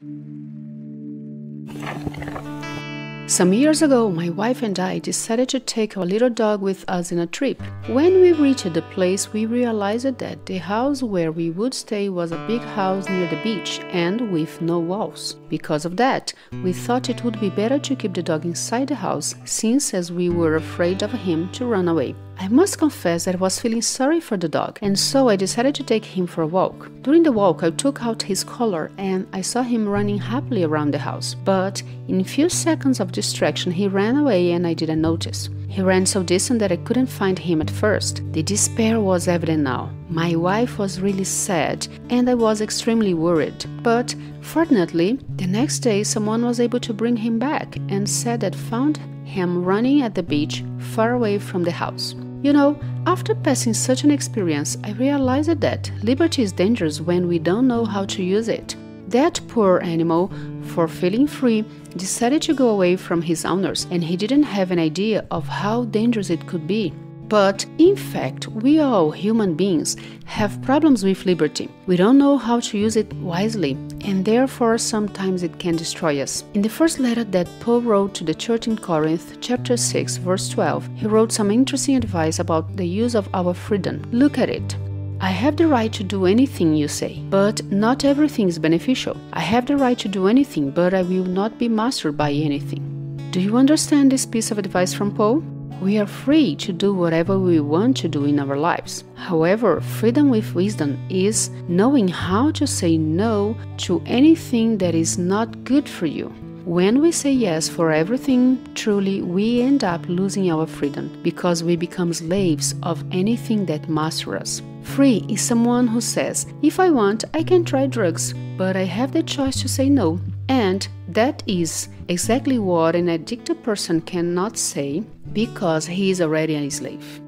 Some years ago, my wife and I decided to take our little dog with us in a trip. When we reached the place, we realized that the house where we would stay was a big house near the beach and with no walls. Because of that, we thought it would be better to keep the dog inside the house, since as we were afraid of him to run away. I must confess that I was feeling sorry for the dog, and so I decided to take him for a walk. During the walk, I took out his collar and I saw him running happily around the house. But in a few seconds of distraction, he ran away and I didn't notice. He ran so distant that I couldn't find him at first. The despair was evident now. My wife was really sad and I was extremely worried. But fortunately, the next day someone was able to bring him back and said that found him running at the beach far away from the house. You know, after passing such an experience, I realized that liberty is dangerous when we don't know how to use it. That poor animal, for feeling free, decided to go away from his owners, and he didn't have an idea of how dangerous it could be. But, in fact, we all, human beings, have problems with liberty. We don't know how to use it wisely, and therefore sometimes it can destroy us. In the first letter that Paul wrote to the church in Corinth, chapter 6, verse 12, he wrote some interesting advice about the use of our freedom. Look at it. I have the right to do anything you say, but not everything is beneficial. I have the right to do anything, but I will not be mastered by anything. Do you understand this piece of advice from Paul? We are free to do whatever we want to do in our lives. However, freedom with wisdom is knowing how to say no to anything that is not good for you. When we say yes for everything, truly we end up losing our freedom because we become slaves of anything that masters us. Free is someone who says, if I want, I can try drugs, but I have the choice to say no. And that is exactly what an addicted person cannot say because he is already a slave.